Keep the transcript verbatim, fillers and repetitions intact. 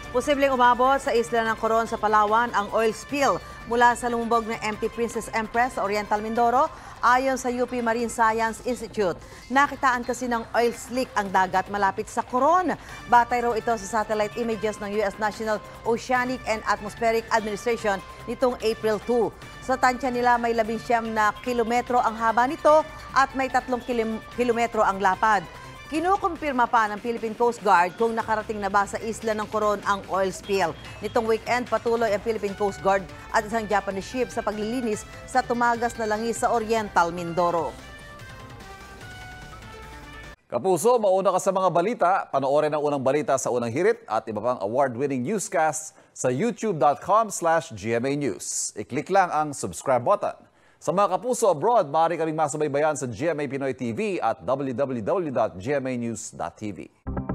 Posibleng umabot sa isla ng Coron sa Palawan ang oil spill mula sa lumubog ng M T Princess Empress sa Oriental Mindoro ayon sa U P Marine Science Institute. Nakitaan kasi ng oil slick ang dagat malapit sa Coron. Batay raw ito sa satellite images ng U S National Oceanic and Atmospheric Administration nitong April second. Sa tansya nila may labing siyam na kilometro ang haba nito at may tatlong kilim- kilometro ang lapad. Kinukumpirma pa ng Philippine Coast Guard kung nakarating na ba sa isla ng Coron ang oil spill. Nitong weekend, patuloy ang Philippine Coast Guard at isang Japanese ship sa paglilinis sa tumagas na langis sa Oriental Mindoro. Kapuso, mauna ka sa mga balita. Panoorin ang unang balita sa unang hirit at iba pang award-winning newscasts sa youtube.com slash GMA News. I-click lang ang subscribe button. Sa mga kapuso abroad, maaari kaming masubaybayan sa G M A Pinoy T V at w w w dot g m a news dot t v.